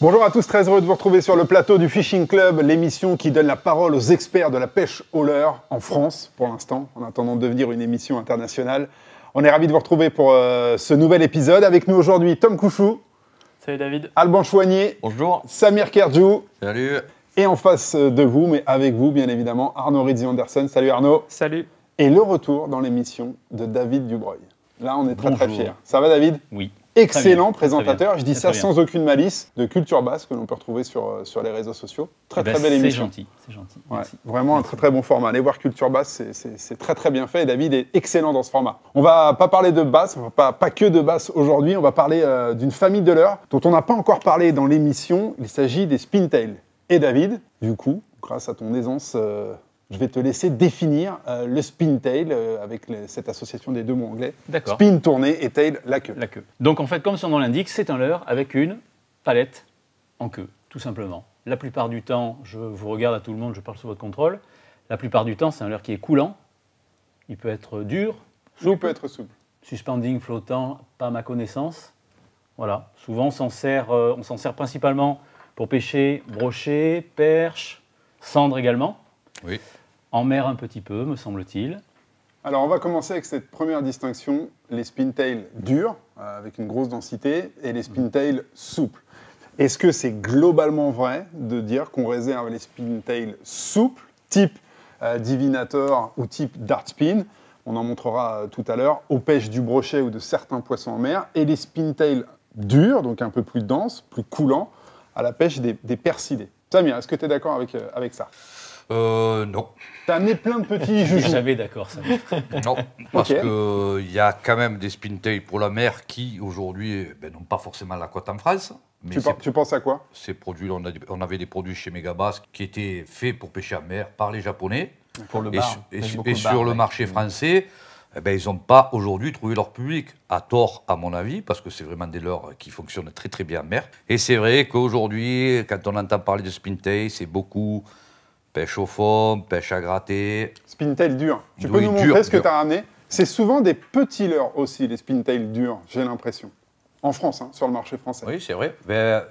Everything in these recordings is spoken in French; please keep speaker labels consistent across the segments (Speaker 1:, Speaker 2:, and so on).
Speaker 1: Bonjour à tous, très heureux de vous retrouver sur le plateau du Fishing Club, l'émission qui donne la parole aux experts de la pêche au leurre en France, pour l'instant, en attendant de devenir une émission internationale. On est ravis de vous retrouver pour ce nouvel épisode. Avec nous aujourd'hui, Tom Couchou.
Speaker 2: Salut David.
Speaker 1: Alban Chouanier.
Speaker 3: Bonjour.
Speaker 1: Samir Kerjou.
Speaker 3: Salut.
Speaker 1: Et en face de vous, mais avec vous, bien évidemment, Arnaud Rizzi-Anderson. Salut Arnaud.
Speaker 2: Salut.
Speaker 1: Et le retour dans l'émission de David Dubreuil. Là, on est très très fiers. Ça va David ?
Speaker 3: Oui.
Speaker 1: Excellent présentateur, je dis ça
Speaker 3: très
Speaker 1: sans aucune malice, de Culture Basse que l'on peut retrouver sur les réseaux sociaux. Très très belle émission.
Speaker 3: C'est gentil.
Speaker 1: Ouais, vraiment un très très bon format. Allez voir Culture Basse, c'est très très bien fait et David est excellent dans ce format. On va pas parler de basse, on va pas que de basse aujourd'hui, on va parler d'une famille de leurres dont on n'a pas encore parlé dans l'émission. Il s'agit des Spintail. Et David, du coup, grâce à ton aisance, je vais te laisser définir le Spintail avec cette association des deux mots anglais.
Speaker 3: D'accord.
Speaker 1: Spin, tourner et tail, la queue.
Speaker 3: La queue. Donc en fait, comme son nom l'indique, c'est un leurre avec une palette en queue, tout simplement. La plupart du temps, je vous regarde à tout le monde, je parle sous votre contrôle. La plupart du temps, c'est un leurre qui est coulant. Il peut être dur,
Speaker 1: souple. Il peut être souple.
Speaker 3: Suspending, flottant, pas à ma connaissance. Voilà. Souvent, on s'en sert principalement pour pêcher brochet, perche, cendre également.
Speaker 4: Oui.
Speaker 3: En mer un petit peu, me semble-t-il.
Speaker 1: Alors, on va commencer avec cette première distinction, les Spintail durs, avec une grosse densité, et les Spintail souples. Est-ce que c'est globalement vrai de dire qu'on réserve les Spintail souples, type Divinator ou type Dartspin, on en montrera tout à l'heure, aux pêches du brochet ou de certains poissons en mer, et les Spintail durs, donc un peu plus denses, plus coulants, à la pêche des percidés. Samir, est-ce que tu es d'accord avec ça ?
Speaker 4: Non.
Speaker 1: T'as amené plein de petits jujus.
Speaker 3: J'avais d'accord, ça.
Speaker 4: Non, parce qu'il y a quand même des Spintail pour la mer qui, aujourd'hui, n'ont pas forcément la cote en France. Mais
Speaker 1: tu penses à quoi ?
Speaker 4: Ces produits, on avait des produits chez Megabass qui étaient faits pour pêcher en mer par les Japonais.
Speaker 3: Pour le bar.
Speaker 4: Et sur le marché français, ils n'ont pas aujourd'hui trouvé leur public. À tort, à mon avis, parce que c'est vraiment des leurres qui fonctionnent très très bien en mer. Et c'est vrai qu'aujourd'hui, quand on entend parler de Spintail, c'est beaucoup pêche au fond, pêche à gratter.
Speaker 1: Spintail dur. Tu peux nous montrer ce que tu as ramené ? C'est souvent des petits leurres aussi, les Spintail durs, j'ai l'impression. En France, hein, sur le marché français.
Speaker 4: Oui, c'est vrai.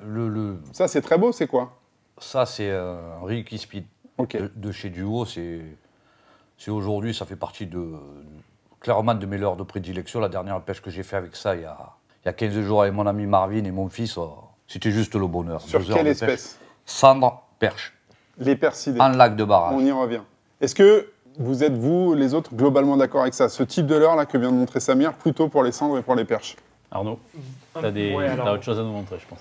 Speaker 1: Ça, c'est très beau, c'est quoi ?
Speaker 4: Ça, c'est un Ricky Speed de chez Duo. C'est aujourd'hui, ça fait partie clairement de mes leurres de prédilection. La dernière pêche que j'ai fait avec ça, il y a 15 jours, avec mon ami Marvin et mon fils, c'était juste le bonheur.
Speaker 1: Sur quelle espèce ?
Speaker 4: Cendre, perche.
Speaker 1: Les percidés.
Speaker 4: En lac de barrage.
Speaker 1: On y revient. Est-ce que vous êtes, vous, les autres, globalement d'accord avec ça ? Ce type de leurre là que vient de montrer Samir, plutôt pour les cendres et pour les perches.
Speaker 3: Arnaud, t'as autre chose à nous montrer, je pense.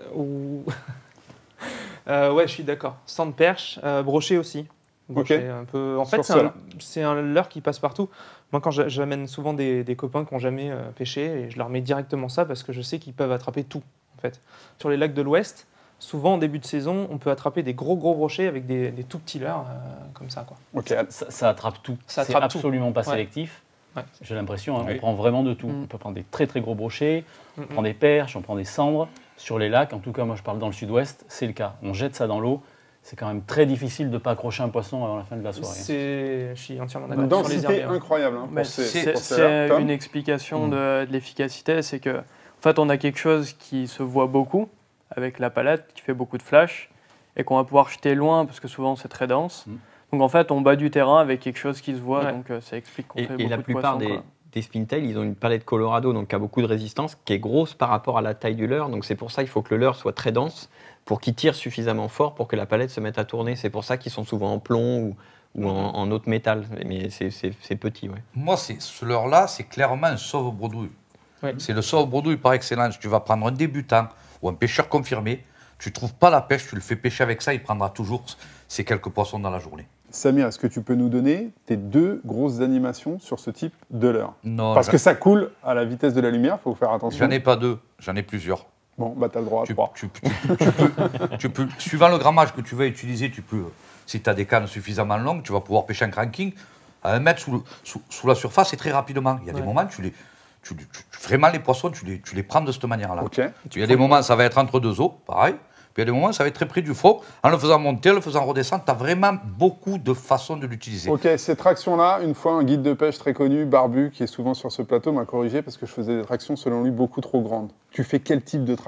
Speaker 2: Ouais, je suis d'accord. Cendre, perche, brochet aussi. Brochet, un peu. En fait, c'est un leurre qui passe partout. Moi, quand j'amène souvent des copains qui n'ont jamais pêché, et je leur mets directement ça parce que je sais qu'ils peuvent attraper tout. En fait. Sur les lacs de l'Ouest, souvent, en début de saison, on peut attraper des gros brochets avec des tout petits leurres comme ça. Quoi.
Speaker 3: Ça attrape tout. C'est absolument pas sélectif. Ouais. J'ai l'impression, on prend vraiment de tout. On peut prendre des très très gros brochets, on prend des perches, on prend des cendres. Sur les lacs, en tout cas, moi je parle dans le sud-ouest, c'est le cas. On jette ça dans l'eau. C'est quand même très difficile de ne pas accrocher un poisson avant la fin de la soirée.
Speaker 2: Je suis entièrement d'accord.
Speaker 1: Une densité incroyable. Hein,
Speaker 5: c'est une explication de l'efficacité, c'est que en fait, on a quelque chose qui se voit beaucoup, avec la palette, qui fait beaucoup de flash, et qu'on va pouvoir jeter loin, parce que souvent c'est très dense. Donc en fait, on bat du terrain avec quelque chose qui se voit, donc ça explique qu'on fait beaucoup de poissons.
Speaker 6: Et la plupart des Spintail, ils ont une palette Colorado, donc qui a beaucoup de résistance, qui est grosse par rapport à la taille du leurre. Donc c'est pour ça qu'il faut que le leurre soit très dense, pour qu'il tire suffisamment fort pour que la palette se mette à tourner. C'est pour ça qu'ils sont souvent en plomb ou en autre métal, mais c'est petit. Ouais.
Speaker 4: Moi, ce leurre-là, c'est clairement un sauve-bredouille.
Speaker 2: Ouais.
Speaker 4: C'est le sauve-bredouille par excellence. Tu vas prendre un débutant ou un pêcheur confirmé, tu ne trouves pas la pêche, tu le fais pêcher avec ça, il prendra toujours ces quelques poissons dans la journée.
Speaker 1: Samir, est-ce que tu peux nous donner tes 2 grosses animations sur ce type de leurre ?
Speaker 4: Non.
Speaker 1: Parce que ça coule à la vitesse de la lumière, il faut faire attention.
Speaker 4: J'en ai pas 2, j'en ai plusieurs.
Speaker 1: Bon, t'as le droit à 3.
Speaker 4: Tu peux, suivant le grammage que tu vas utiliser, si tu as des cannes suffisamment longues, tu vas pouvoir pêcher un cranking à 1 mètre sous la surface et très rapidement. Il y a des moments, vraiment les poissons, tu les prends de cette manière-là. Il y a des moments, ça va être entre 2 eaux, pareil. Puis il y a des moments, ça va être très près du fond. En le faisant monter, en le faisant redescendre, tu as vraiment beaucoup de façons de l'utiliser.
Speaker 1: Ok, ces tractions-là, une fois un guide de pêche très connu, Barbu, qui est souvent sur ce plateau, m'a corrigé parce que je faisais des tractions, selon lui, beaucoup trop grandes. Tu fais quel type de traction ?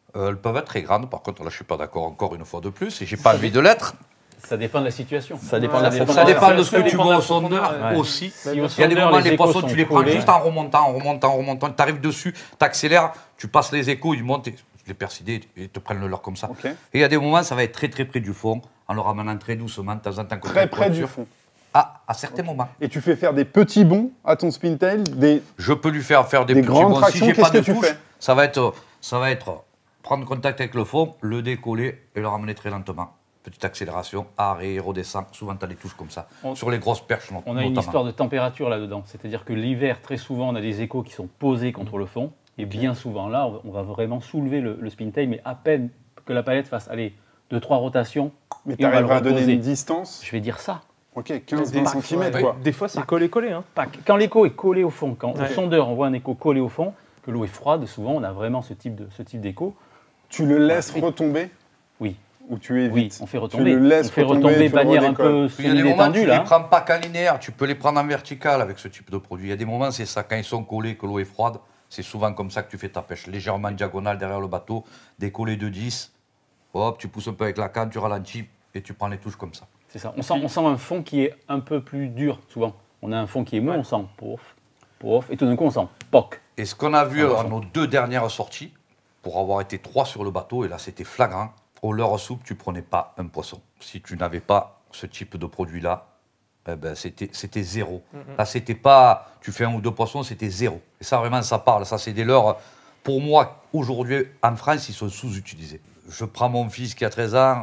Speaker 4: Elles peuvent être très grandes. Par contre, là, je ne suis pas d'accord encore une fois de plus. Et je n'ai pas envie de l'être.
Speaker 3: Ça dépend de la situation.
Speaker 6: Ça dépend de la
Speaker 4: Ça dépend de ce que tu vois au sondeur aussi. Il y a des moments, les poissons, tu les prends juste en remontant. Tu arrives dessus, tu accélères, tu passes les échos, ils montent, les persidés, et te prennent le leurre comme ça. Et il y a des moments, ça va être très très près du fond, en le ramenant très doucement, de temps en temps.
Speaker 1: Très près du fond.
Speaker 4: À certains moments.
Speaker 1: Et tu fais faire des petits bonds à ton spintail,
Speaker 4: Je peux lui faire des petits
Speaker 1: grandes
Speaker 4: bonds.
Speaker 1: tractions.
Speaker 4: Si j'ai pas de
Speaker 1: tu
Speaker 4: touche,
Speaker 1: fais
Speaker 4: ça va être prendre contact avec le fond, le décoller et le ramener très lentement. Petite accélération, arrêt, redescend. Souvent, tu as des touches comme ça. Sur les grosses perches, notamment.
Speaker 3: On a une histoire de température là-dedans. C'est-à-dire que l'hiver, très souvent, on a des échos qui sont posés contre le fond. Et bien souvent, là, on va vraiment soulever le spintail, mais à peine que la palette fasse, 2-3 rotations.
Speaker 1: Mais tu arriveras à donner une distance.
Speaker 3: Je vais dire ça.
Speaker 1: Ok, 15-20 cm, quoi.
Speaker 2: Des fois, c'est collé-collé. Hein.
Speaker 3: Quand l'écho est collé au fond, quand au sondeur, on voit un écho collé au fond, que l'eau est froide, souvent, on a vraiment ce type d'écho.
Speaker 1: Tu le laisses retomber?
Speaker 3: Oui.
Speaker 1: Ou tu évites?
Speaker 3: Oui, on fait retomber.
Speaker 1: Tu le laisses
Speaker 3: retomber de manière un peu
Speaker 4: il y a des moments, tu ne les
Speaker 3: là.
Speaker 4: prends pas qu'en linéaire, tu peux les prendre en vertical avec ce type de produit. Il y a des moments, c'est ça, quand ils sont collés, que l'eau est froide, c'est souvent comme ça que tu fais ta pêche. Légèrement diagonale derrière le bateau, décollé de 10, hop, tu pousses un peu avec la canne, tu ralentis et tu prends les touches comme ça.
Speaker 3: C'est ça. On sent un fond qui est un peu plus dur, souvent. On a un fond qui est mou, on sent pouf, et tout d'un coup, on sent poc.
Speaker 4: Et ce qu'on a vu dans nos 2 dernières sorties, pour avoir été 3 sur le bateau, et là c'était flagrant, au leurre souple, tu ne prenais pas un poisson. Si tu n'avais pas ce type de produit-là, eh ben, c'était zéro. Là, c'était pas, tu fais 1 ou 2 poissons, c'était zéro. Et ça, vraiment, ça parle. Ça, c'est des leurres, pour moi, aujourd'hui, en France, ils sont sous-utilisés. Je prends mon fils qui a 13 ans,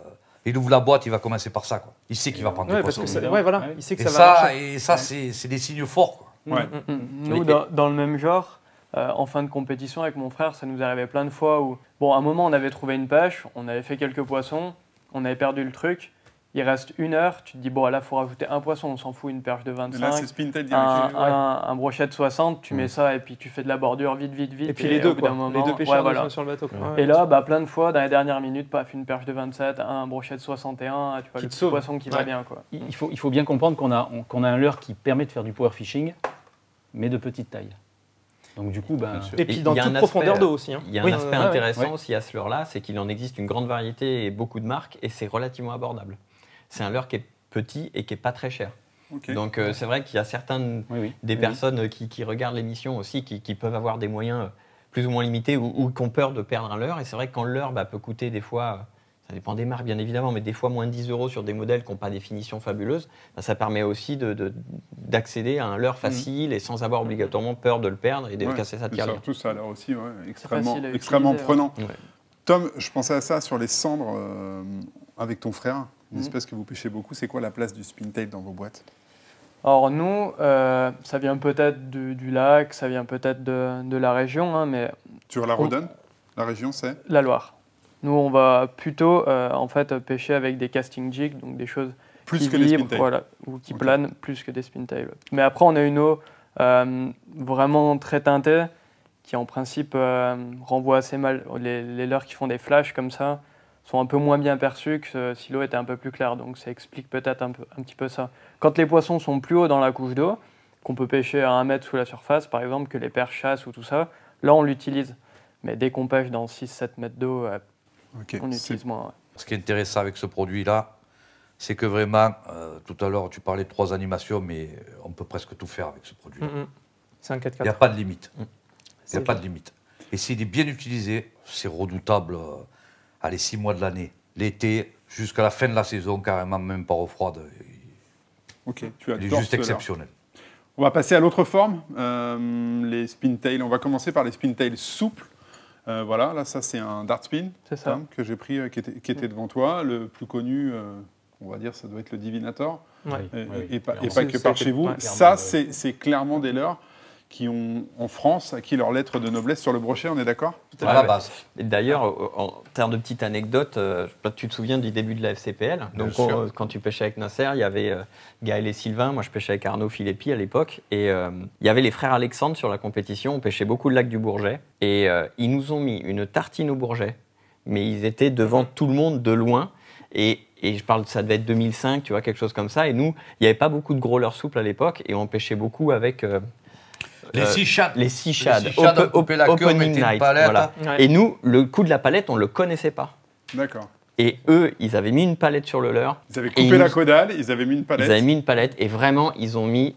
Speaker 4: il ouvre la boîte, il va commencer par ça. Quoi. Il sait qu'il va prendre des poissons.
Speaker 2: Voilà. Il sait que ça va marcher.
Speaker 4: Et ça, c'est des signes forts. Quoi.
Speaker 5: Nous, dans le même genre, en fin de compétition avec mon frère, ça nous arrivait plein de fois où, à un moment, on avait trouvé une pêche, on avait fait quelques poissons, on avait perdu le truc, il reste 1 heure, tu te dis, là, il faut rajouter un poisson, on s'en fout, une perche de 25,
Speaker 1: là, c'est spintail direct.
Speaker 5: un brochet de 60, tu mets ça et puis tu fais de la bordure vite.
Speaker 2: Et puis les deux pêcheurs sont sur le bateau.
Speaker 5: Et là, plein de fois, dans les dernières minutes, paf, une perche de 27, un brochet de 61, tu vois, le petit poisson qui va bien. Quoi.
Speaker 3: Il faut bien comprendre qu'on a un leurre qui permet de faire du power fishing, mais de petite taille. Donc du coup,
Speaker 2: et puis dans toute profondeur d'eau aussi.
Speaker 6: Il y a un aspect intéressant aussi à ce leurre-là, c'est qu'il en existe une grande variété et beaucoup de marques, et c'est relativement abordable. C'est un leurre qui est petit et qui n'est pas très cher. Donc c'est vrai qu'il y a certaines des personnes qui regardent l'émission aussi, qui peuvent avoir des moyens plus ou moins limités ou qui ont peur de perdre un leurre. Et c'est vrai que quand le leurre peut coûter des fois, ça dépend des marques bien évidemment, mais des fois moins de 10 € sur des modèles qui n'ont pas des finitions fabuleuses, ça permet aussi d'accéder à un leurre facile et sans avoir obligatoirement peur de le perdre et de casser sa tirelire.
Speaker 1: Surtout ça a l'air aussi extrêmement prenant. Tom, je pensais à ça sur les cendres avec ton frère, une espèce que vous pêchez beaucoup. C'est quoi la place du spintail dans vos boîtes?
Speaker 5: Alors nous, ça vient peut-être du lac, ça vient peut-être de la région, mais...
Speaker 1: Sur la Redonne, la région, c'est
Speaker 5: la Loire. Nous, on va plutôt pêcher avec des casting jigs, donc des choses
Speaker 1: plus
Speaker 5: qui vibrent, ou qui planent plus que des spintails. Mais après, on a une eau vraiment très teintée qui, en principe, renvoie assez mal. Les leurres qui font des flashs comme ça sont un peu moins bien perçus que si l'eau était un peu plus claire. Donc ça explique peut-être un petit peu ça. Quand les poissons sont plus hauts dans la couche d'eau, qu'on peut pêcher à 1 mètre sous la surface, par exemple, que les perches chassent ou tout ça, là, on l'utilise. Mais dès qu'on pêche dans 6-7 mètres d'eau, on utilise moins.
Speaker 4: Ce qui est intéressant avec ce produit-là, c'est que vraiment, tout à l'heure, tu parlais de 3 animations, mais on peut presque tout faire avec ce produit-là.
Speaker 2: C'est un 4x4.
Speaker 4: Il n'y a pas de limite. Il n'y a pas de limite. Et s'il est bien utilisé, c'est redoutable. Allez, 6 mois de l'année. L'été, jusqu'à la fin de la saison, carrément, même pas au froid.
Speaker 1: Il
Speaker 4: est juste exceptionnel.
Speaker 1: On va passer à l'autre forme, les spintails. On va commencer par les spintails souples. Voilà, là, ça, c'est un dart spin que j'ai pris, qui était devant toi. Le plus connu, on va dire, ça doit être le Divinator. Et pas que par chez vous. Ça, c'est clairement des leurres qui ont, en France, acquis leur lettre de noblesse sur le brochet, on est d'accord?
Speaker 4: À la base.
Speaker 6: D'ailleurs, en termes de petite anecdote, tu te souviens du début de la FCPL. Donc, quand tu pêchais avec Nasser, il y avait Gaël et Sylvain. Moi, je pêchais avec Arnaud Philippi à l'époque. Et il y avait les frères Alexandre sur la compétition. On pêchait beaucoup le lac du Bourget. Et ils nous ont mis une tartine au Bourget. Mais ils étaient devant tout le monde de loin. Et je parle, ça devait être 2005, tu vois, quelque chose comme ça. Et nous, il n'y avait pas beaucoup de gros leurres souples à l'époque. Et on pêchait beaucoup avec...
Speaker 4: Les 6 shads.
Speaker 6: Les 6 shads.
Speaker 4: Opening night.
Speaker 6: Voilà. Ouais. Et nous, le coup de la palette, on ne le connaissait pas.
Speaker 1: D'accord.
Speaker 6: Et eux, ils avaient mis une palette sur le leur.
Speaker 1: Ils avaient coupé la caudale, ils avaient mis une palette.
Speaker 6: Ils avaient mis une palette et vraiment, ils ont mis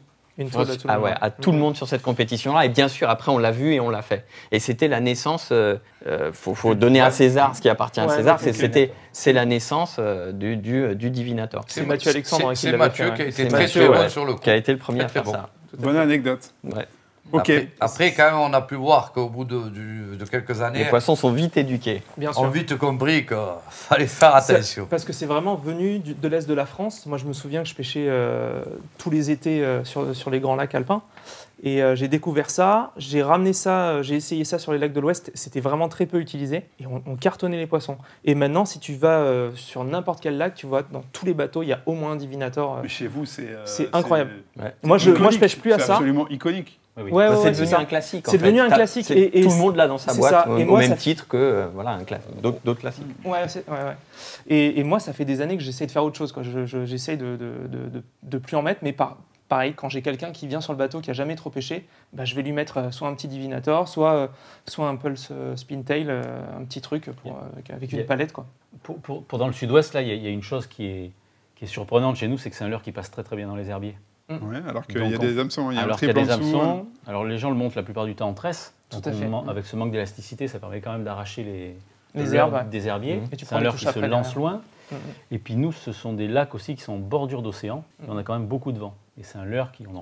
Speaker 6: à tout le monde sur cette compétition-là. Et bien sûr, après, on l'a vu et on l'a fait. Et c'était la naissance, faut donner à César ce qui appartient à César, c'est la naissance du divinator.
Speaker 2: C'est Mathieu Alexandre
Speaker 4: qui a été très bon sur le coup.
Speaker 6: Qui a été le premier à faire ça.
Speaker 1: Bonne anecdote.
Speaker 6: Ouais.
Speaker 1: Okay.
Speaker 4: Après, quand même, on a pu voir qu'au bout de quelques années...
Speaker 6: Les poissons sont vite éduqués.
Speaker 2: Bien sûr.
Speaker 4: On a vite compris qu'il fallait faire attention.
Speaker 2: Parce que c'est vraiment venu de l'Est de la France. Moi, je me souviens que je pêchais tous les étés sur les grands lacs alpins. Et j'ai découvert ça, j'ai ramené ça, j'ai essayé ça sur les lacs de l'Ouest. C'était vraiment très peu utilisé. Et on cartonnait les poissons. Et maintenant, si tu vas sur n'importe quel lac, tu vois, dans tous les bateaux, il y a au moins un divinator.
Speaker 1: Mais chez vous, c'est
Speaker 2: incroyable. Moi, je pêche plus à ça.
Speaker 1: C'est absolument iconique.
Speaker 6: Oui. Ouais, c'est devenu un classique.
Speaker 2: C'est devenu un classique.
Speaker 6: Et tout le monde l'a dans sa boîte, au même titre que d'autres classiques.
Speaker 2: Ouais. Et moi, ça fait des années que j'essaie de faire autre chose. J'essaie de plus en mettre, mais pareil, quand j'ai quelqu'un qui vient sur le bateau qui n'a jamais trop pêché, je vais lui mettre soit un petit divinator, soit un pulse spintail, un petit truc avec une palette. Quoi.
Speaker 3: Pour dans le sud-ouest, là, il y a une chose qui est surprenante chez nous, c'est que c'est un leurre qui passe très très bien dans les herbiers.
Speaker 1: Ouais, alors qu'il y a des hameçons, il y a un
Speaker 3: triple en dessous.
Speaker 1: Hein.
Speaker 3: Alors les gens le montent la plupart du temps en tresse.
Speaker 2: Tout à fait.
Speaker 3: Avec ce manque d'élasticité, ça permet quand même d'arracher
Speaker 2: les herbes
Speaker 3: des herbiers.
Speaker 2: C'est
Speaker 3: un leurre qui se lance loin. Et puis nous, ce sont des lacs aussi qui sont en bordure d'océan. On a quand même beaucoup de vent. Et c'est un leurre on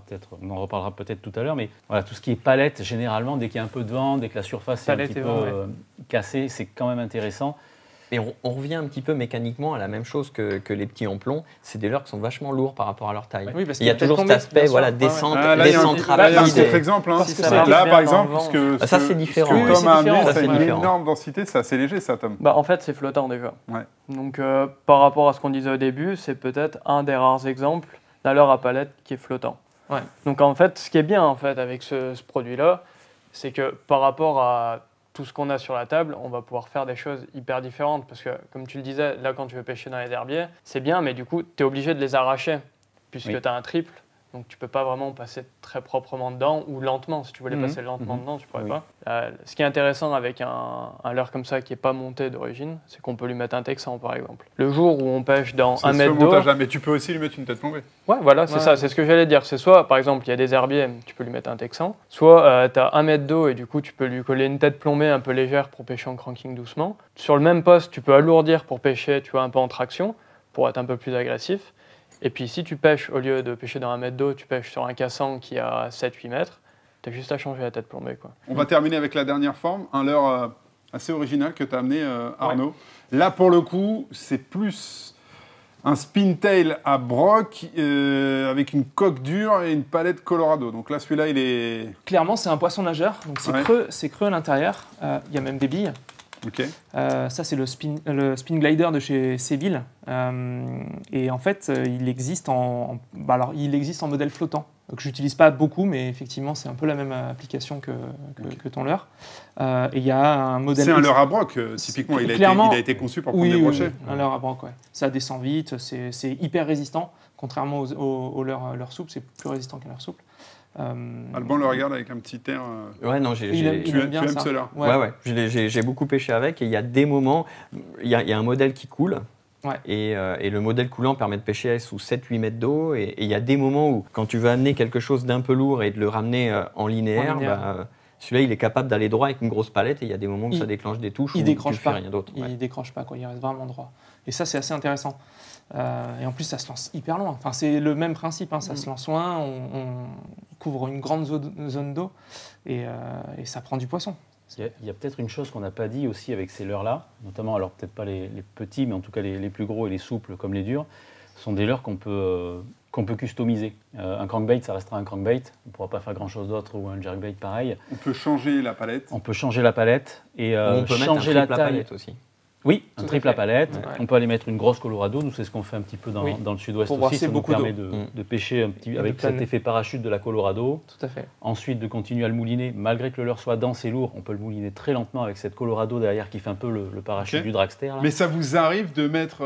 Speaker 3: en reparlera peut-être tout à l'heure, mais voilà, tout ce qui est palette, généralement, dès qu'il y a un peu de vent, dès que la surface est un petit peu cassée, c'est quand même intéressant.
Speaker 6: Et on revient un petit peu mécaniquement à la même chose que les petits en plomb. C'est des leurres qui sont vachement lourds par rapport à leur taille.
Speaker 2: Oui, parce
Speaker 6: il y a toujours cet aspect descente rapide.
Speaker 1: Là, il y a un autre exemple. Là, par exemple,
Speaker 6: ça c'est différent.
Speaker 1: Comme un amené, ça a une énorme densité, c'est assez léger ça, Tom.
Speaker 5: En fait, c'est flottant déjà. Donc, par rapport à ce qu'on disait au début, c'est peut-être un des rares exemples d'un leurre à palette qui est flottant. Donc, en fait, ce qui est bien en fait, avec ce produit-là, c'est que par rapport à tout ce qu'on a sur la table, on va pouvoir faire des choses hyper différentes. Parce que, comme tu le disais, là, quand tu veux pêcher dans les herbiers, c'est bien, mais du coup, tu es obligé de les arracher, puisque tu as un triple. Donc, tu ne peux pas vraiment passer très proprement dedans, ou lentement. Si tu voulais passer lentement dedans, tu ne pourrais pas. Ce qui est intéressant avec un leurre comme ça qui n'est pas monté d'origine, c'est qu'on peut lui mettre un texan, par exemple. Le jour où on pêche dans 1 mètre d'eau...
Speaker 1: Mais tu peux aussi lui mettre une tête plombée.
Speaker 5: Ouais, voilà, c'est ça. C'est ce que j'allais dire. C'est soit, par exemple, il y a des herbiers, tu peux lui mettre un texan. Soit tu as 1 mètre d'eau et du coup, tu peux lui coller une tête plombée un peu légère pour pêcher en cranking doucement. Sur le même poste, tu peux alourdir pour pêcher, tu vois, un peu en traction, pour être un peu plus agressif. Et puis si tu pêches, au lieu de pêcher dans 1 mètre d'eau, tu pêches sur un cassant qui a 7-8 mètres, tu as juste à changer la tête plombée. Quoi.
Speaker 1: On va terminer avec la dernière forme, un leurre assez original que tu as amené, Arnaud. Là, pour le coup, c'est plus un spintail à broc avec une coque dure et une palette Colorado. Donc là, celui-là, il est...
Speaker 2: Clairement, c'est un poisson nageur, donc c'est creux à l'intérieur. Il y a même des billes.
Speaker 1: Okay.
Speaker 2: Ça, c'est le spin glider de chez Seville. Et en fait, il existe en modèle flottant. Donc, je n'utilise pas beaucoup, mais effectivement, c'est un peu la même application que ton leurre. Et il y a un modèle...
Speaker 1: C'est un leurre à broc, typiquement. Il a été conçu pour prendre des brochets.
Speaker 2: Oui, un leurre à broc, Ça descend vite, c'est hyper résistant. Contrairement au leurre souple, c'est plus résistant qu'un leurre souple.
Speaker 1: Alban le regarde avec un petit air.
Speaker 6: Ouais, non,
Speaker 1: tu aimes cela.
Speaker 6: Ouais. J'ai beaucoup pêché avec et il y a des moments, il y a un modèle qui coule. Et le modèle coulant permet de pêcher sous 7-8 mètres d'eau. Et il y a des moments où, quand tu veux amener quelque chose d'un peu lourd et de le ramener en linéaire, celui-là, il est capable d'aller droit avec une grosse palette. Et il y a des moments où ça déclenche des touches.
Speaker 2: Il ne décroche pas.
Speaker 6: Rien d'autre.
Speaker 2: Il décroche pas, il reste vraiment droit. Et ça, c'est assez intéressant. Et en plus, ça se lance hyper loin. Enfin, c'est le même principe. Ça se lance loin, on couvre une grande zone d'eau et ça prend du poisson.
Speaker 3: Il y a peut-être une chose qu'on n'a pas dit aussi avec ces leurres-là, notamment, alors peut-être pas les petits, mais en tout cas les plus gros et les souples comme les durs, sont des leurres qu'on peut customiser. Un crankbait, ça restera un crankbait. On ne pourra pas faire grand-chose d'autre, ou un jerkbait pareil.
Speaker 1: On peut changer la palette.
Speaker 3: On peut changer la palette et
Speaker 6: on peut
Speaker 3: changer
Speaker 6: mettre
Speaker 3: la taille
Speaker 6: palette aussi.
Speaker 3: Oui, un triple à palette. On peut aller mettre une grosse Colorado. Nous, c'est ce qu'on fait un petit peu dans le sud-ouest aussi. Ça nous permet de pêcher un petit, avec cet effet parachute de la Colorado.
Speaker 2: Tout à fait.
Speaker 3: Ensuite, de continuer à le mouliner. Malgré que le leurre soit dense et lourd, on peut le mouliner très lentement avec cette Colorado derrière qui fait un peu le parachute du dragster. Là.
Speaker 1: Mais ça vous arrive de mettre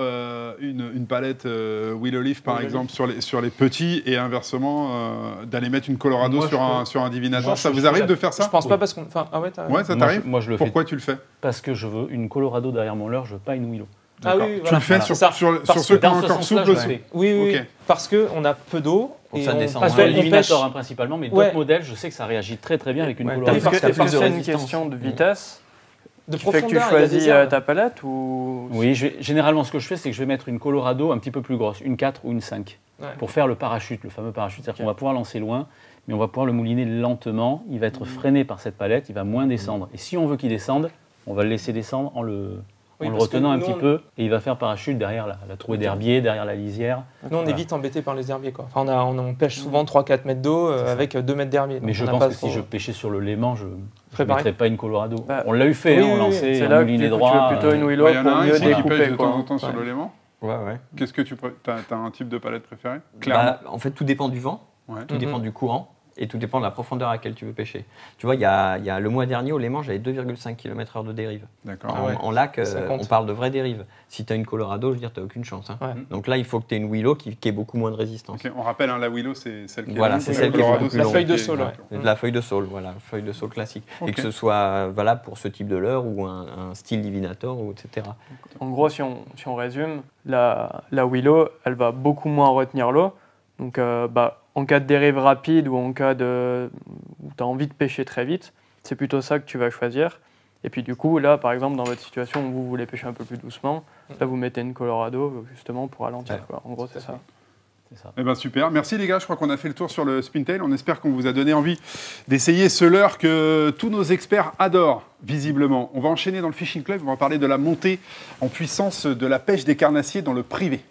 Speaker 1: une palette Willow Leaf, par exemple, sur les petits et inversement d'aller mettre une Colorado sur un divinateur. Ça vous arrive de faire ça?
Speaker 2: Je pense pas parce qu'on...
Speaker 1: Ouais, ça t'arrive?
Speaker 3: Moi, je le fais.
Speaker 1: Pourquoi tu le fais?
Speaker 3: Parce que je veux une Colorado derrière mon leurre, je veux pas une Willow.
Speaker 2: Ah oui,
Speaker 1: tu le fais sur ceux qui ont encore souple aussi.
Speaker 2: Oui, parce qu'on a peu d'eau.
Speaker 3: Et ça descend. Parce que l'éliminateur principalement, mais d'autres modèles, je sais que ça réagit très très bien avec une Colorado.
Speaker 5: Est-ce que c'est une question de vitesse?
Speaker 2: De
Speaker 5: profondeur, tu choisis ta palette ou...
Speaker 3: Oui, généralement ce que je fais, c'est que je vais mettre une Colorado un petit peu plus grosse, une 4 ou une 5, pour faire le parachute, le fameux parachute. C'est-à-dire qu'on va pouvoir lancer loin, mais on va pouvoir le mouliner lentement. Il va être freiné par cette palette, il va moins descendre. Et si on veut qu'il descende, on va le laisser descendre en le retenant un petit peu, et il va faire parachute derrière la trouée d'herbier, derrière la lisière.
Speaker 2: Nous, on est vite embêtés par les herbiers. Enfin, on pêche souvent 3-4 mètres d'eau avec 2 mètres d'herbier.
Speaker 3: Mais je pense que si je pêchais sur le Léman, je ne mettrais pas une Colorado. On l'a eu fait, on lançait, on moulinait droit.
Speaker 5: Tu veux plutôt une Willow pour mieux découper.
Speaker 1: De temps en temps sur le Léman.
Speaker 6: Ouais.
Speaker 1: Qu'est-ce que tu as un type de palette préféré? Clairement.
Speaker 6: En fait, tout dépend du vent, tout dépend du courant. Et tout dépend de la profondeur à laquelle tu veux pêcher. Tu vois, il y a le mois dernier, au Léman, j'avais 2,5 km/h de dérive.
Speaker 1: D'accord.
Speaker 6: En lac, on parle de vraie dérive. Si tu as une Colorado, je veux dire, tu n'as aucune chance. Donc là, il faut que tu aies une Willow qui ait beaucoup moins de résistance.
Speaker 1: On rappelle, la Willow, c'est celle qui est
Speaker 6: longue. C'est celle qui est beaucoup plus longue.
Speaker 2: La feuille de saule.
Speaker 6: La feuille de saule, voilà, feuille de saule classique. Et que ce soit valable pour ce type de leurre ou un style divinator, etc.
Speaker 5: En gros, si on résume, la Willow, elle va beaucoup moins retenir l'eau. Donc, en cas de dérive rapide ou en cas où tu as envie de pêcher très vite, c'est plutôt ça que tu vas choisir. Et puis du coup, là, par exemple, dans votre situation où vous voulez pêcher un peu plus doucement, là, vous mettez une Colorado justement pour ralentir. En gros, c'est ça.
Speaker 1: Eh ben super, merci les gars, je crois qu'on a fait le tour sur le Spintail. On espère qu'on vous a donné envie d'essayer ce leurre que tous nos experts adorent, visiblement. On va enchaîner dans le Fishing Club, on va parler de la montée en puissance de la pêche des carnassiers dans le privé.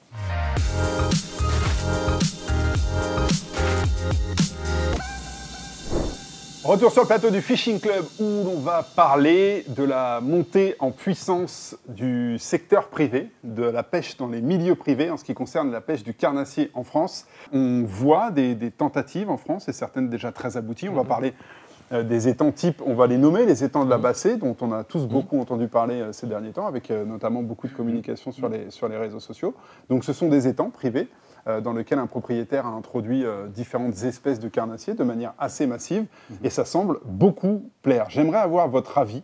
Speaker 1: Retour sur le plateau du Fishing Club où l'on va parler de la montée en puissance du secteur privé, de la pêche dans les milieux privés en ce qui concerne la pêche du carnassier en France. On voit des tentatives en France et certaines déjà très abouties. On va parler des étangs type, on va les nommer, les étangs de la Bassée, dont on a tous beaucoup entendu parler ces derniers temps, avec notamment beaucoup de communication sur les réseaux sociaux. Donc ce sont des étangs privés dans lequel un propriétaire a introduit différentes espèces de carnassiers de manière assez massive, et ça semble beaucoup plaire. J'aimerais avoir votre avis,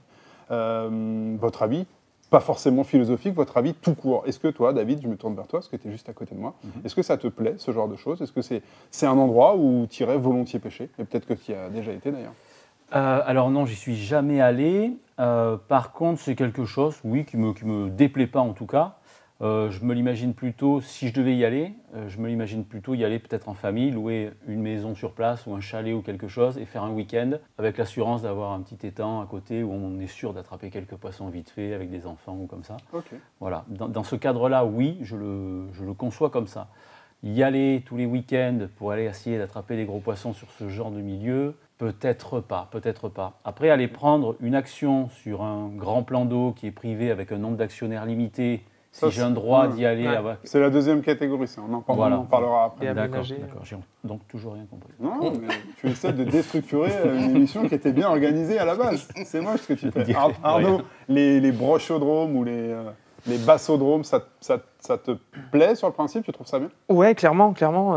Speaker 1: pas forcément philosophique, votre avis tout court. Est-ce que toi, David, je me tourne vers toi, parce que tu es juste à côté de moi, est-ce que ça te plaît, ce genre de choses? Est-ce que c'est un endroit où tu irais volontiers pêcher? Et peut-être que tu y as déjà été d'ailleurs.
Speaker 3: Alors non, j'y suis jamais allé. Par contre, c'est quelque chose, oui, qui me déplaît pas en tout cas. Je me l'imagine plutôt, si je devais y aller, je me l'imagine plutôt y aller peut-être en famille, louer une maison sur place ou un chalet ou quelque chose et faire un week-end avec l'assurance d'avoir un petit étang à côté où on est sûr d'attraper quelques poissons vite fait avec des enfants ou comme ça.
Speaker 1: Okay.
Speaker 3: Voilà. Dans ce cadre-là, oui, je le conçois comme ça. Y aller tous les week-ends pour aller essayer d'attraper des gros poissons sur ce genre de milieu, peut-être pas. Après, aller prendre une action sur un grand plan d'eau qui est privé avec un nombre d'actionnaires limité, si j'ai un droit d'y aller...
Speaker 1: C'est la deuxième catégorie, ça. On en parlera après.
Speaker 3: D'accord. J'ai donc toujours rien compris.
Speaker 1: Non, mais tu essaies de déstructurer une émission qui était bien organisée à la base. C'est moche ce que tu fais. Arnaud, les brochodromes ou les bassodromes, ça te plaît sur le principe? Tu trouves ça bien?
Speaker 2: Ouais, clairement.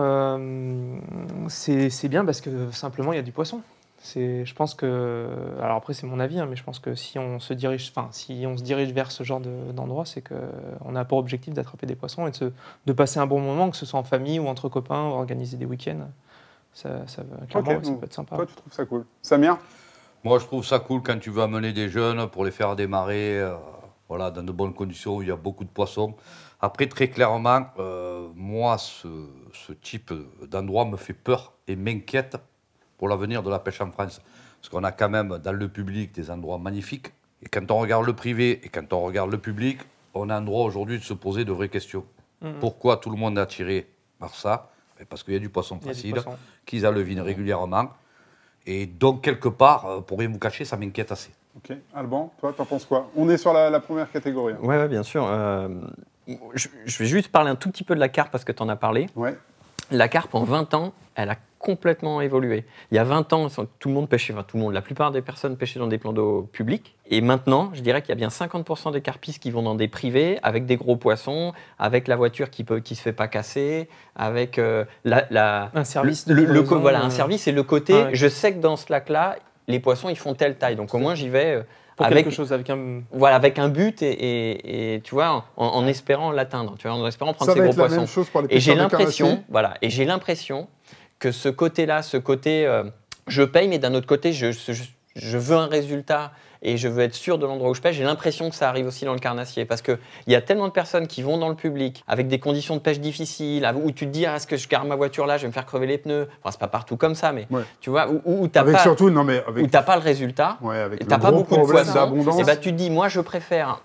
Speaker 2: C'est bien parce que simplement, il y a du poisson. Je pense que, alors après c'est mon avis, mais je pense que si on se dirige vers ce genre d'endroit, c'est qu'on a pour objectif d'attraper des poissons et de passer un bon moment, que ce soit en famille ou entre copains, ou organiser des week-ends. Clairement, ça peut être sympa.
Speaker 1: Toi, tu trouves ça cool? Samir?
Speaker 4: Moi, je trouve ça cool quand tu veux amener des jeunes pour les faire démarrer dans de bonnes conditions où il y a beaucoup de poissons. Après, très clairement, moi, ce type d'endroit me fait peur et m'inquiète pour l'avenir de la pêche en France. Parce qu'on a quand même dans le public des endroits magnifiques. Et quand on regarde le privé et quand on regarde le public, on a un droit aujourd'hui de se poser de vraies questions. Pourquoi tout le monde est attiré par ça? Parce qu'il y a du poisson facile, qu'ils alevinent régulièrement. Et donc, quelque part, pour rien vous cacher, ça m'inquiète assez.
Speaker 1: Ok. Alban, toi, t'en penses quoi? On est sur la première catégorie. Hein.
Speaker 6: Ouais, bien sûr. Je vais juste parler un tout petit peu de la carpe parce que tu en as parlé.
Speaker 1: Ouais.
Speaker 6: La carpe, en 20 ans, elle a complètement évolué. Il y a 20 ans, tout le monde pêchait, enfin tout le monde, la plupart des personnes pêchaient dans des plans d'eau publics. Et maintenant, je dirais qu'il y a bien 50% des carpistes qui vont dans des privés, avec des gros poissons, avec la voiture qui se fait pas casser, avec
Speaker 2: un service.
Speaker 6: Voilà, un service et le côté, je sais que dans ce lac-là, les poissons, ils font telle taille. Donc au moins, j'y vais...
Speaker 2: quelque chose avec un...
Speaker 6: Voilà, avec un but et tu vois, en espérant l'atteindre, tu vois, en espérant prendre ces gros poissons.
Speaker 1: Ça va être la même chose pour les pêcheurs de carnassiers.
Speaker 6: Et j'ai l'impression que ce côté-là, je paye, mais d'un autre côté, je veux un résultat et je veux être sûr de l'endroit où je pêche. J'ai l'impression que ça arrive aussi dans le carnassier parce qu'il y a tellement de personnes qui vont dans le public avec des conditions de pêche difficiles, où tu te dis, est-ce que je garde ma voiture là, je vais me faire crever les pneus. Enfin, c'est pas partout comme ça, mais tu vois, où t'as pas le résultat,
Speaker 1: avec
Speaker 6: t'as pas beaucoup de
Speaker 1: poissons,
Speaker 6: et tu te dis, moi, je préfère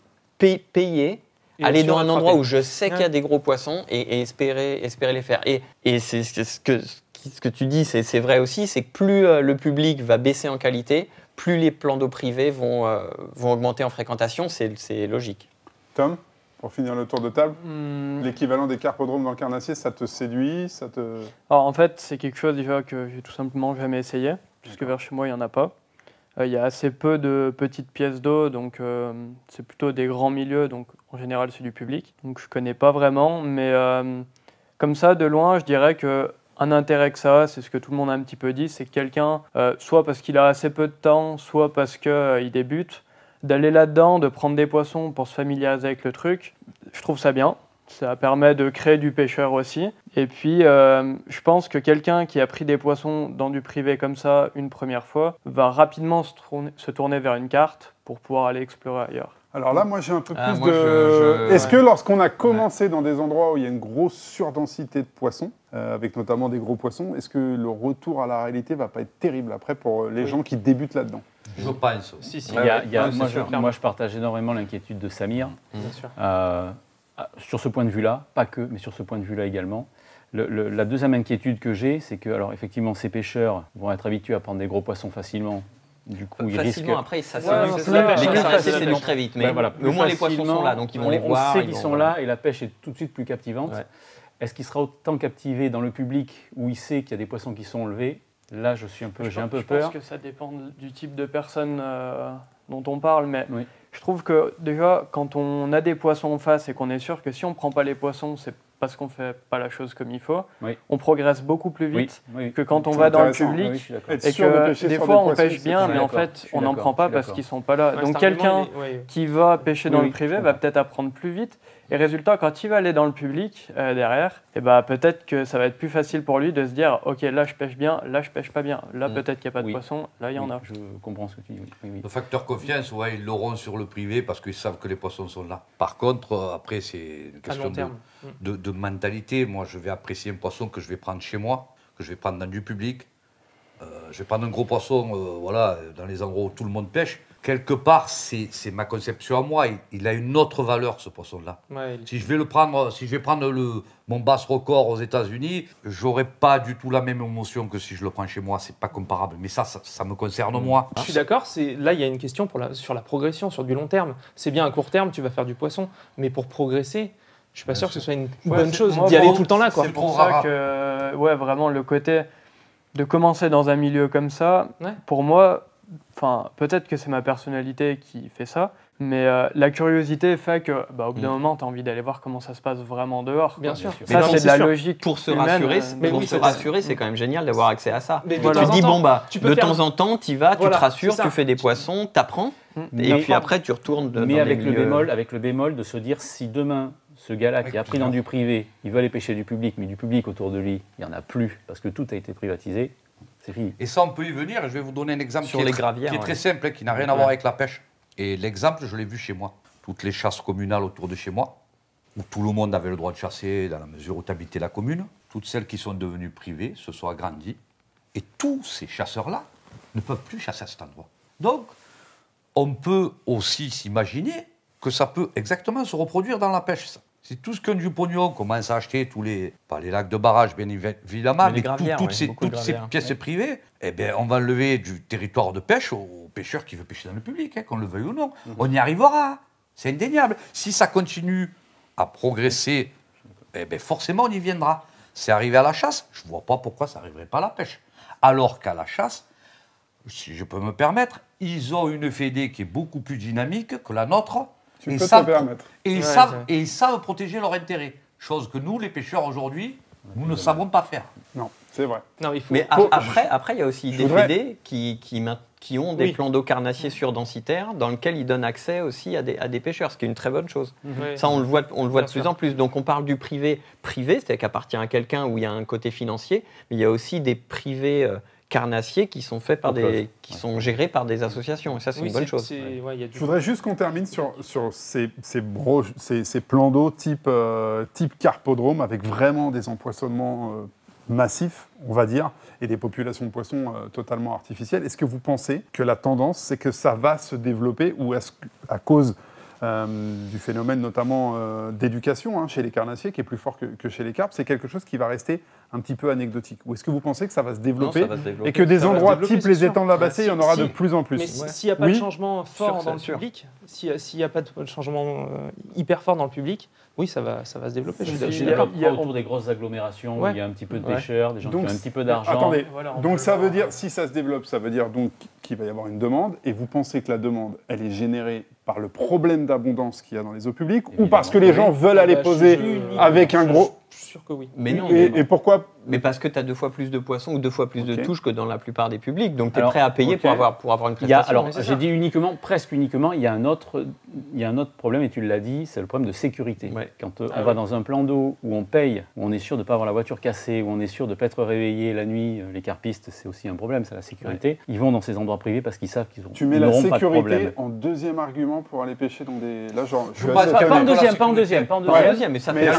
Speaker 6: payer, aller dans un endroit où je sais qu'il y a des gros poissons et espérer les faire. Et c'est ce que tu dis, c'est vrai aussi, c'est que plus le public va baisser en qualité, plus les plans d'eau privés vont augmenter en fréquentation, c'est logique.
Speaker 1: Tom, pour finir le tour de table, l'équivalent des carpodromes dans le carnassier, ça te séduit,
Speaker 5: Alors en fait, c'est quelque chose déjà que j'ai tout simplement jamais essayé, puisque vers chez moi, il n'y en a pas. Il y a assez peu de petites pièces d'eau, donc c'est plutôt des grands milieux, donc en général c'est du public. Donc je ne connais pas vraiment, mais comme ça, de loin, je dirais qu'un intérêt que ça a, c'est ce que tout le monde a un petit peu dit, c'est que quelqu'un, soit parce qu'il a assez peu de temps, soit parce qu'il débute, d'aller là-dedans, de prendre des poissons pour se familiariser avec le truc, je trouve ça bien. Ça permet de créer du pêcheur aussi. Et puis, je pense que quelqu'un qui a pris des poissons dans du privé comme ça une première fois va rapidement se tourner vers une carte pour pouvoir aller explorer ailleurs.
Speaker 1: Alors là, moi, j'ai un peu plus de... Est-ce que lorsqu'on a commencé dans des endroits où il y a une grosse surdensité de poissons, avec notamment des gros poissons, est-ce que le retour à la réalité va pas être terrible après pour les gens qui débutent là-dedans?
Speaker 4: Je pense.
Speaker 3: Moi, je partage énormément l'inquiétude de Samir.
Speaker 2: Bien sûr.
Speaker 3: Sur ce point de vue-là, pas que, mais sur ce point de vue-là également. La deuxième inquiétude que j'ai, c'est que, alors effectivement, ces pêcheurs vont être habitués à prendre des gros poissons facilement. Du coup, ils risquent.
Speaker 6: Après, ça
Speaker 3: les carnassiers
Speaker 6: c'est très vite, mais au moins les poissons sont là, donc ils vont les voir.
Speaker 3: On sait qu'ils sont là et la pêche est tout de suite plus captivante. Ouais. Est-ce qu'il sera autant captivé dans le public où il sait qu'il y a des poissons qui sont enlevés? Là, j'ai un peu peur.
Speaker 5: Je pense que ça dépend du type de personne dont on parle, mais je trouve que déjà, quand on a des poissons en face et qu'on est sûr que si on ne prend pas les poissons, c'est parce qu'on ne fait pas la chose comme il faut, on progresse beaucoup plus vite que quand on va dans le public et que des fois on pêche bien, mais en fait on n'en prend pas parce qu'ils ne sont pas là. Donc quelqu'un qui va pêcher dans le privé va peut-être apprendre plus vite. Et résultat, quand il va aller dans le public derrière, peut-être que ça va être plus facile pour lui de se dire « Ok, là je pêche bien, là je pêche pas bien. Là peut-être qu'il n'y a pas de poisson, là il y en a. »
Speaker 3: Je comprends ce que tu dis.
Speaker 4: Le facteur confiance, ils l'auront sur le privé parce qu'ils savent que les poissons sont là. Par contre, après c'est une question de mentalité. Moi, je vais apprécier un poisson que je vais prendre chez moi, que je vais prendre dans du public. Je vais prendre un gros poisson dans les endroits où tout le monde pêche. Quelque part, c'est ma conception à moi. Il a une autre valeur, ce poisson-là. Si je vais prendre mon bass record aux États-Unis, j'aurai pas du tout la même émotion que si je le prends chez moi. C'est pas comparable. Mais ça me concerne moi.
Speaker 2: Je suis d'accord. Là, il y a une question sur la progression, sur du long terme. C'est bien à court terme, tu vas faire du poisson, mais pour progresser, je suis pas sûr que ce soit une bonne chose d'y aller tout le temps là.
Speaker 5: C'est pour ça que, vraiment, le côté de commencer dans un milieu comme ça, pour moi. Enfin, peut-être que c'est ma personnalité qui fait ça, mais la curiosité fait que, au bout d'un moment, tu as envie d'aller voir comment ça se passe vraiment dehors.
Speaker 2: Bien sûr.
Speaker 5: Ça, c'est de la logique.
Speaker 6: Pour se rassurer, c'est quand même génial d'avoir accès à ça.
Speaker 2: Mais
Speaker 6: tu te dis, de temps en temps, tu y vas, tu te rassures, tu fais des poissons, tu apprends, et puis après, tu retournes dans
Speaker 3: avec le bémol de se dire, si demain, ce gars-là qui a pris dans du privé, il veut aller pêcher du public, mais du public autour de lui, il n'y en a plus, parce que tout a été privatisé. C'est fini.
Speaker 4: Et ça, on peut y venir. Je vais vous donner un exemple qui est très simple, qui n'a rien à voir avec la pêche. Et l'exemple, je l'ai vu chez moi. Toutes les chasses communales autour de chez moi, où tout le monde avait le droit de chasser dans la mesure où tu habitais la commune, toutes celles qui sont devenues privées se sont agrandies. Et tous ces chasseurs-là ne peuvent plus chasser à cet endroit. Donc, on peut aussi s'imaginer que ça peut exactement se reproduire dans la pêche. Ça. Si tout ce qui ont du pognon commence à acheter pas les lacs de barrage, bien évidemment, mais toutes ces pièces privées, eh bien, on va lever du territoire de pêche aux pêcheurs qui veulent pêcher dans le public, qu'on le veuille ou non. On y arrivera. C'est indéniable. Si ça continue à progresser, eh bien, forcément, on y viendra. C'est arrivé à la chasse, je ne vois pas pourquoi ça n'arriverait pas à la pêche. Alors qu'à la chasse, si je peux me permettre, ils ont une fédé qui est beaucoup plus dynamique que la nôtre.
Speaker 1: Tu peux te permettre.
Speaker 4: Et ils savent protéger leur intérêt. Chose que nous, les pêcheurs, aujourd'hui, nous ne savons pas faire.
Speaker 1: Non, c'est vrai.
Speaker 2: Non, il faut...
Speaker 6: Mais après, il y a aussi des fédés qui ont des plans d'eau carnassiers surdensitaires dans lesquels ils donnent accès aussi à des pêcheurs, ce qui est une très bonne chose. Ça, on le voit de plus en plus. Donc on parle du privé, c'est-à-dire qu'appartient à quelqu'un où il y a un côté financier, mais il y a aussi des privés carnassiers qui sont faits par qui sont gérés par des associations. Et ça, c'est une bonne chose.
Speaker 1: Je voudrais juste qu'on termine sur ces plans d'eau type carpodrome avec vraiment des empoisonnements massifs, on va dire, et des populations de poissons totalement artificielles. Est-ce que vous pensez que la tendance, c'est que ça va se développer ou est-ce qu'à cause du phénomène notamment d'éducation chez les carnassiers, qui est plus fort que chez les carpes, c'est quelque chose qui va rester un petit peu anecdotique? Ou est-ce que vous pensez que ça va se développer, et que des endroits type les étangs de la Bassée, il y en aura de plus en plus?
Speaker 2: Mais s'il n'y a pas de changement fort dans le public, s'il n'y a pas de changement hyper fort dans le public, oui, ça va se développer.
Speaker 3: Je suis d'accord, autour des grosses agglomérations où il y a un petit peu de pêcheurs, des gens qui ont un petit peu d'argent.
Speaker 1: Attendez, donc ça veut dire, si ça se développe, ça veut dire donc qu'il va y avoir une demande, et vous pensez que la demande, elle est générée par le problème d'abondance qu'il y a dans les eaux publiques, ou parce que les gens veulent aller poser avec un gros...
Speaker 2: Je suis sûr que oui.
Speaker 6: Mais non,
Speaker 1: et pourquoi?
Speaker 6: Mais parce que tu as 2 fois plus de poissons ou 2 fois plus de touches que dans la plupart des publics. Donc tu es prêt à payer pour avoir une prestation.
Speaker 3: Alors j'ai dit uniquement, presque uniquement, il y a un autre problème, et tu l'as dit, c'est le problème de sécurité. Quand on va dans un plan d'eau où on paye, où on est sûr de ne pas avoir la voiture cassée, où on est sûr de ne pas être réveillé la nuit, les carpistes, c'est aussi un problème, c'est la sécurité. Ils vont dans ces endroits privés parce qu'ils savent qu'ils n'auront pas de problème.
Speaker 1: Tu mets la sécurité en deuxième argument pour aller pêcher dans des... Là, genre,
Speaker 3: pas en deuxième, mais ça fait...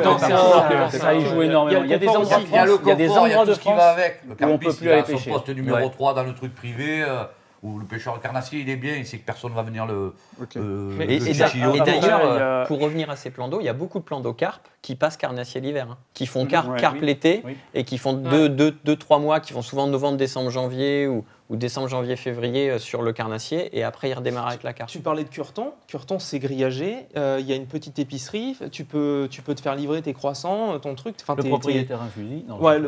Speaker 3: Ça y joue énormément. Il y a des endroits
Speaker 4: il y a le confort, il y a tout ce qui va avec. Le
Speaker 3: où on peut plus aller pêcher.
Speaker 4: Son poste numéro 3 dans le truc privé, où le pêcheur carnassier, il est bien, il sait que personne ne va venir le
Speaker 6: et d'ailleurs, pour revenir à ces plans d'eau, il y a beaucoup de plans d'eau carpe qui passent carnassier l'hiver, qui font carpe l'été et qui font 2-3 mois, qui font souvent novembre, décembre, janvier ou décembre, janvier, février sur le carnassier, et après ils redémarrent avec la carpe.
Speaker 2: Tu parlais de Curton. Curton, c'est grillagé. Il y a une petite épicerie. Tu peux te faire livrer tes croissants, ton truc.
Speaker 3: Le propriétaire infusi.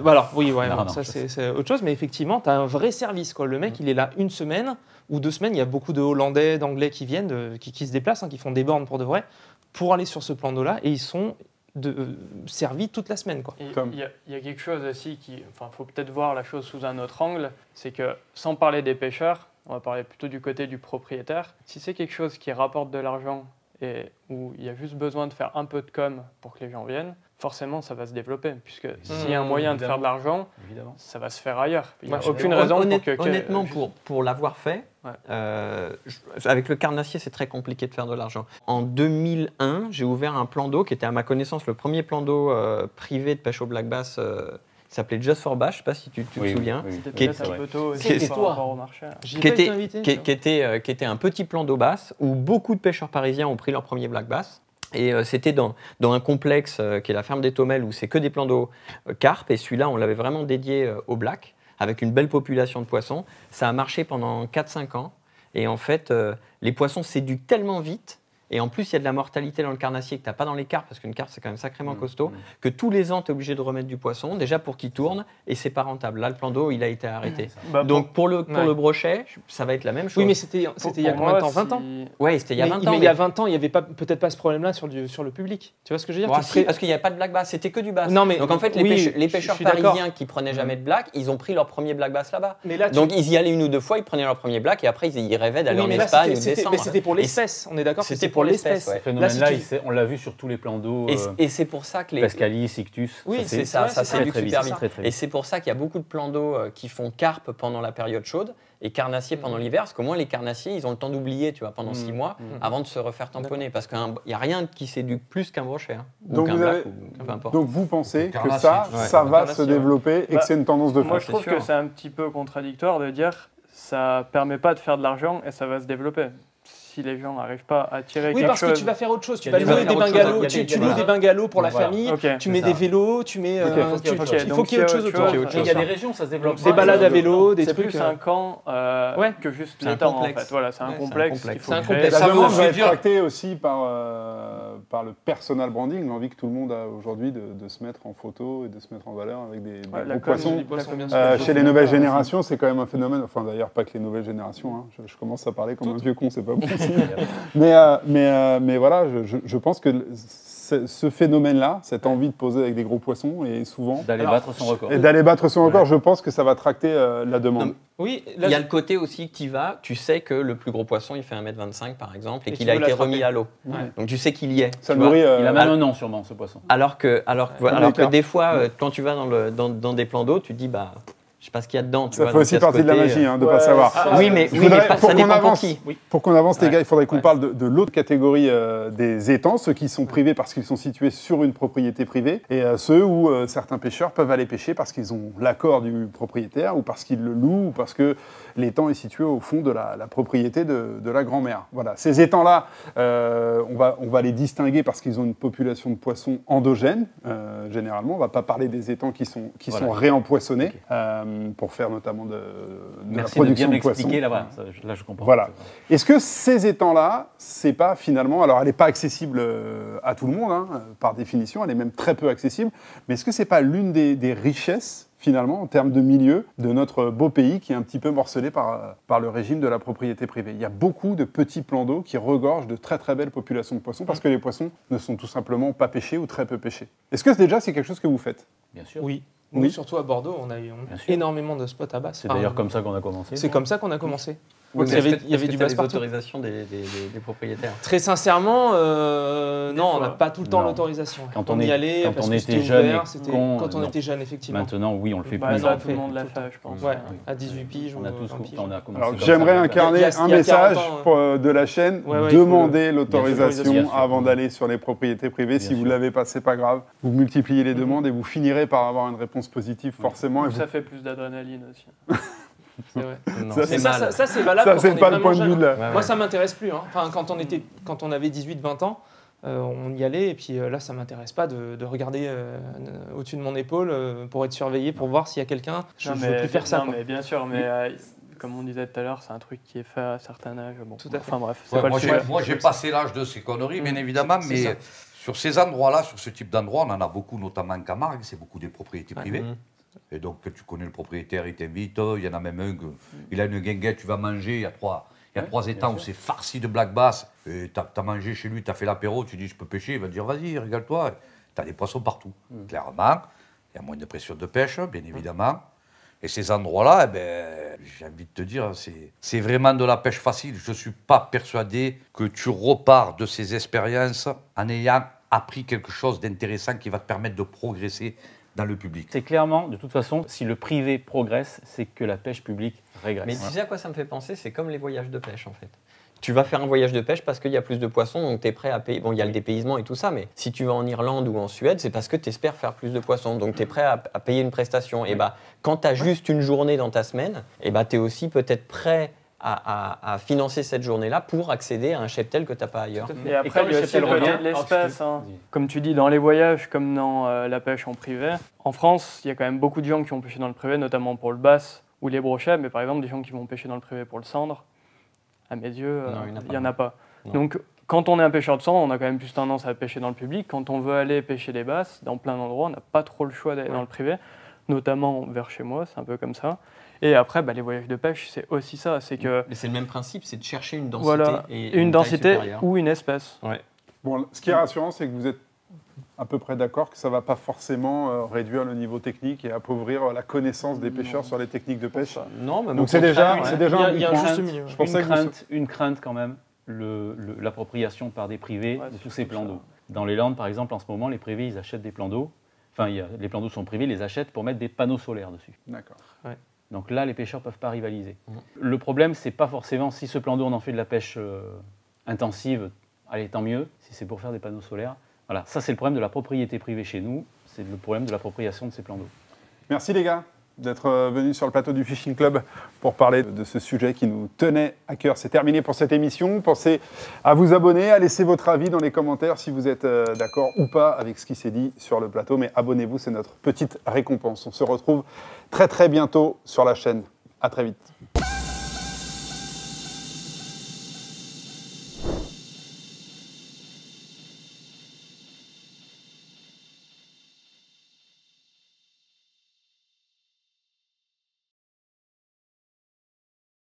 Speaker 2: Ça c'est autre chose. Mais effectivement, tu as un vrai service, quoi. Le mec, il est là une semaine ou 2 semaines. Il y a beaucoup de Hollandais, d'Anglais qui viennent, qui se déplacent, qui font des bornes pour de vrai, pour aller sur ce plan d'eau-là. Et ils sont servis toute la semaine.
Speaker 5: Il y a quelque chose aussi faut peut-être voir la chose sous un autre angle, c'est que sans parler des pêcheurs, on va parler plutôt du côté du propriétaire. Si c'est quelque chose qui rapporte de l'argent et où il y a juste besoin de faire un peu de com pour que les gens viennent, forcément ça va se développer, puisque s'il y a un moyen de faire de l'argent, ça va se faire ailleurs. Il n'y a aucune raison
Speaker 6: honnêtement, pour l'avoir fait, avec le carnassier, c'est très compliqué de faire de l'argent. En 2001, j'ai ouvert un plan d'eau qui était à ma connaissance le premier plan d'eau privé de pêche au black bass, qui s'appelait Just for Bass, je ne sais pas si tu te souviens.
Speaker 5: Qui était
Speaker 6: un petit plan d'eau basse où beaucoup de pêcheurs parisiens ont pris leur premier black bass. Et c'était dans un complexe qui est la ferme des Tomelles, où c'est que des plans d'eau carpe. Et celui-là, on l'avait vraiment dédié au black, avec une belle population de poissons. Ça a marché pendant 4-5 ans. Et en fait, les poissons s'éduquent tellement vite. Et en plus, il y a de la mortalité dans le carnassier que tu n'as pas dans les carpes, parce qu'une carpe, c'est quand même sacrément costaud, que tous les ans, tu es obligé de remettre du poisson, déjà pour qu'il tourne, et c'est pas rentable. Là, le plan d'eau, il a été arrêté. Donc, pour le brochet, ça va être la même chose.
Speaker 2: Oui, mais c'était il y a combien de temps? 20 ans?
Speaker 6: Oui, c'était il y a 20 ans.
Speaker 2: Mais il y a 20 ans, il n'y avait peut-être pas ce problème-là sur le public. Tu vois ce que je veux dire?
Speaker 6: Parce qu'il n'y avait pas de black bass, c'était que du bass. Donc, en fait, les pêcheurs parisiens qui prenaient jamais de black, ils ont pris leur premier black bass là-bas. Donc, ils y allaient 1 ou 2 fois, ils prenaient leur premier black, et après, ils rêvaient d'aller en Espagne ou descendre.
Speaker 2: Mais c'était pour l'espèce, on est d'accord?
Speaker 6: C'était pour l'espèce.
Speaker 3: Là, on l'a vu sur tous les plans d'eau.
Speaker 6: Et c'est pour ça que les...
Speaker 3: Pescalis, Ictus.
Speaker 6: Oui, c'est ça s'éduque super vite.
Speaker 3: Très vite.
Speaker 6: Et c'est pour ça qu'il y a beaucoup de plans d'eau qui font carpe pendant la période chaude et carnassier pendant l'hiver, parce qu'au moins les carnassiers, ils ont le temps d'oublier, tu vois, pendant 6 mois, avant de se refaire tamponner. Parce qu'il n'y a rien qui s'éduque plus qu'un brochet.
Speaker 1: Donc, vous pensez que ça va se développer et que c'est une tendance de fond?
Speaker 5: Moi, je trouve que c'est un petit peu contradictoire de dire ça ne permet pas de faire de l'argent et ça va se développer. si les gens n'arrivent pas à tirer
Speaker 2: oui,
Speaker 5: quelque chose...
Speaker 2: Oui, parce que tu vas faire autre chose. Tu vas louer des bungalows, tu loues des bungalows pour la famille, tu mets des vélos, tu mets... Il faut qu'il y ait autre chose autour.
Speaker 3: Il y a des régions, ça se développe.
Speaker 2: Des balades à vélo, des trucs...
Speaker 5: C'est plus un camp que juste l'étang, en fait. Voilà, c'est un complexe.
Speaker 2: C'est un complexe.
Speaker 1: La demande va être tractée aussi par le personal branding, l'envie que tout le monde a aujourd'hui de se mettre en photo et de se mettre en valeur avec des gros poissons. Chez les nouvelles générations, c'est quand même un phénomène, enfin d'ailleurs pas que les nouvelles générations, hein. Je commence à parler comme un vieux con, c'est pas bon signe. mais voilà, je pense que ce phénomène-là, cette envie de poser avec des gros poissons, et souvent...
Speaker 3: D'aller battre son record.
Speaker 1: Et d'aller battre son record, je pense que ça va tracter la demande.
Speaker 6: Oui, il y a le côté aussi que tu y vas, tu sais que le plus gros poisson, il fait 1m25 par exemple, et qu'il a été remis à l'eau. Donc tu sais qu'il y est.
Speaker 1: Ça nourrit,
Speaker 3: il a même un nom sûrement, ce poisson.
Speaker 6: Alors que des fois, quand tu vas dans des plans d'eau, tu te dis, bah... Je sais pas ce qu'il y a dedans.
Speaker 1: Ça fait aussi partie de la magie, de ne pas savoir.
Speaker 6: Oui, mais ça dépend pour qui.
Speaker 1: Pour qu'on avance, les gars, il faudrait qu'on parle de l'autre catégorie des étangs, ceux qui sont privés parce qu'ils sont situés sur une propriété privée, et ceux où certains pêcheurs peuvent aller pêcher parce qu'ils ont l'accord du propriétaire, ou parce qu'ils le louent, ou parce que l'étang est situé au fond de la propriété de la grand-mère. Voilà. Ces étangs-là, on va les distinguer parce qu'ils ont une population de poissons endogène, généralement. On ne va pas parler des étangs qui sont réempoissonnés. Pour faire notamment de la production de poissons.
Speaker 3: Là, je comprends.
Speaker 1: Voilà. Est-ce que ces étangs-là, c'est pas finalement... Alors, elle n'est pas accessible à tout le monde, par définition, elle est même très peu accessible, mais est-ce que c'est pas l'une des richesses, finalement, en termes de milieu, de notre beau pays qui est un petit peu morcelé par le régime de la propriété privée? Il y a beaucoup de petits plans d'eau qui regorgent de très très belles populations de poissons parce que les poissons ne sont tout simplement pas pêchés ou très peu pêchés. Est-ce que déjà c'est quelque chose que vous faites?
Speaker 3: Bien sûr.
Speaker 2: Oui. Oui, surtout à Bordeaux, on a énormément de spots à basse.
Speaker 3: C'est d'ailleurs comme ça qu'on a commencé.
Speaker 2: C'est comme ça qu'on a commencé.
Speaker 6: Oui, il y avait du basse partout. L'autorisation des propriétaires.
Speaker 2: Très sincèrement, non, on n'a pas tout le temps l'autorisation.
Speaker 3: Quand on y allait, quand on était jeune,
Speaker 2: quand on était jeune, effectivement.
Speaker 3: Maintenant, oui, on le fait plus.
Speaker 5: Tout le monde l'a fait, je pense.
Speaker 2: Ouais, à 18 piges,
Speaker 3: on a tous commencé.
Speaker 1: Alors, j'aimerais incarner un message de la chaîne. Demandez l'autorisation avant d'aller sur les propriétés privées. Si vous ne l'avez pas, c'est pas grave. Vous multipliez les demandes et vous finirez par avoir une réponse positive, forcément.
Speaker 5: Ça fait plus d'adrénaline aussi.
Speaker 2: C'est vrai.
Speaker 6: Non,
Speaker 2: ça c'est valable.
Speaker 1: Ça, c'est pas le point de vue de là.
Speaker 2: Moi, ça m'intéresse plus. Enfin, quand on avait 18-20 ans, on y allait et puis là, ça m'intéresse pas de regarder au-dessus de mon épaule pour être surveillé, pour voir s'il y a quelqu'un. Je veux plus faire ça.
Speaker 5: Mais bien sûr, mais comme on disait tout à l'heure, c'est un truc qui est fait à un certain âge. Bon,
Speaker 2: tout à fait.
Speaker 5: Enfin bref, c'est pas le sujet.
Speaker 4: Moi, j'ai passé l'âge de ces conneries, bien évidemment, mais sur ces endroits-là, sur ce type d'endroits, on en a beaucoup, notamment en Camargue, c'est beaucoup des propriétés privées. Et donc, tu connais le propriétaire, il t'invite, il y en a même un, il a une guinguette, tu vas manger, il y a trois étangs où c'est farci de black bass, et tu as mangé chez lui, tu as fait l'apéro, tu dis je peux pêcher, il va te dire vas-y, régale-toi, tu as des poissons partout. Clairement, il y a moins de pression de pêche, bien évidemment. Et ces endroits-là, j'ai envie de te dire, c'est vraiment de la pêche facile. Je ne suis pas persuadé que tu repars de ces expériences en ayant appris quelque chose d'intéressant qui va te permettre de progresser dans le public.
Speaker 3: C'est clairement, de toute façon, si le privé progresse, c'est que la pêche publique régresse.
Speaker 6: Mais tu sais à quoi ça me fait penser? C'est comme les voyages de pêche, en fait. Tu vas faire un voyage de pêche parce qu'il y a plus de poissons, donc tu es prêt à payer. Bon, il y a le dépaysement et tout ça, mais si tu vas en Irlande ou en Suède, c'est parce que tu espères faire plus de poissons, donc tu es prêt à payer une prestation. Et quand tu as juste une journée dans ta semaine, tu es aussi peut-être prêt à financer cette journée-là pour accéder à un cheptel que tu n'as pas ailleurs.
Speaker 5: Et après, il y a aussi le côté de l'espèce. Comme tu dis, dans les voyages comme dans la pêche en privé, en France, il y a quand même beaucoup de gens qui vont pêcher dans le privé, notamment pour le bass ou les brochets, mais par exemple, des gens qui vont pêcher dans le privé pour le cendre, à mes yeux, il n'y en a pas. Non. Donc, quand on est un pêcheur de cendre, on a quand même plus tendance à pêcher dans le public. Quand on veut aller pêcher des basses, dans plein d'endroits, on n'a pas trop le choix d'aller dans le privé, notamment vers chez moi, c'est un peu comme ça. Et après, les voyages de pêche, c'est aussi ça. C'est que
Speaker 6: c'est le même principe, c'est de chercher une densité.
Speaker 5: Voilà, une densité ou une espèce.
Speaker 6: Ouais.
Speaker 1: Bon, ce qui est rassurant, c'est que vous êtes à peu près d'accord que ça ne va pas forcément réduire le niveau technique et appauvrir la connaissance des pêcheurs sur les techniques de pêche.
Speaker 6: Non, mais
Speaker 1: donc c'est déjà
Speaker 3: il y a un juste milieu. Une crainte quand même, l'appropriation par des privés de tous ces plans d'eau. Dans les Landes, par exemple, en ce moment, les privés, ils achètent des plans d'eau. Enfin, les plans d'eau sont privés, ils les achètent pour mettre des panneaux solaires dessus.
Speaker 1: D'accord.
Speaker 2: Ouais.
Speaker 3: Donc là, les pêcheurs ne peuvent pas rivaliser. Le problème, c'est pas forcément si ce plan d'eau, on en fait de la pêche intensive, allez, tant mieux, si c'est pour faire des panneaux solaires. Voilà, ça c'est le problème de la propriété privée chez nous, c'est le problème de l'appropriation de ces plans d'eau.
Speaker 1: Merci les gars. d'être venu sur le plateau du Fishing Club pour parler de ce sujet qui nous tenait à cœur. C'est terminé pour cette émission. Pensez à vous abonner, à laisser votre avis dans les commentaires si vous êtes d'accord ou pas avec ce qui s'est dit sur le plateau. Mais abonnez-vous, c'est notre petite récompense. On se retrouve très très bientôt sur la chaîne. À très vite.